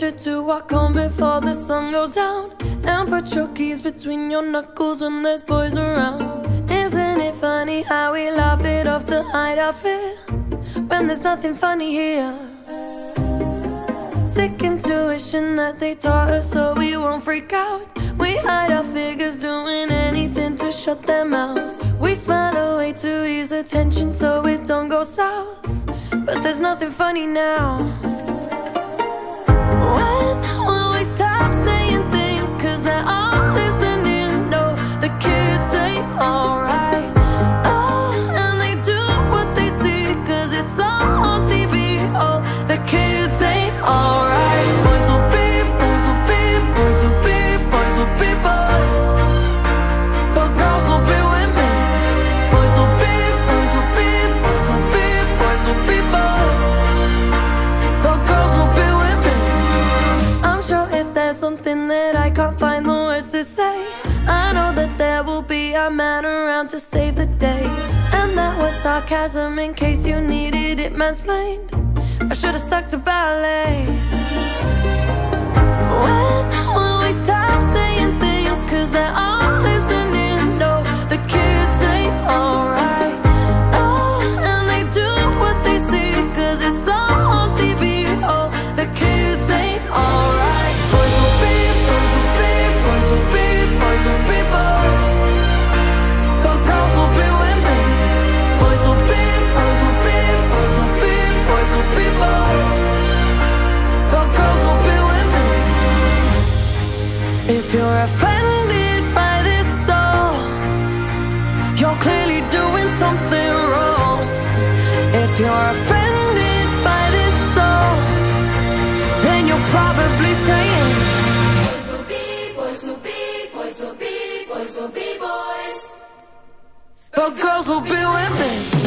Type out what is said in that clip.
sure to walk home before the sun goes down, and put your keys between your knuckles when there's boys around. Isn't it funny how we laugh it off to hide our fear when there's nothing funny here? Sick intuition that they taught us so we won't freak out. We hide our figures doing anything to shut their mouths. We smile away to ease the tension so it don't go south, but there's nothing funny now. When will we stop saying things? Cause they're all listening. No, the kids ain't alright. Oh, and they do what they see cause it's all on TV. Oh, the kids ain't alright. Boys will be, boys will be, boys will be, boys will be boys, but girls will be women. Boys will be, boys will be, boys will be, boys will be boys, but girls will be women. I'm sure if there's something that I can't find the words to say, I know that there will be a man around to save the day. And that was sarcasm in case you needed it mansplained. I should've stuck to ballet. When will we stop saying things? Cause they're all listening. No, the kids ain't alright. Oh, and they do what they see cause it's all on TV. Oh, the kids ain't alright. Boys will be, boys will be, boys will be, boys will be boys, but girls will be women. Boys will be, boys will be, boys will be, boys will be boys, but girls will be women. If you're offended by this song, you're clearly doing something wrong. If you're offended by this song, then you're probably saying boys will be, boys will be, boys will be, boys will be boys, but girls will be women.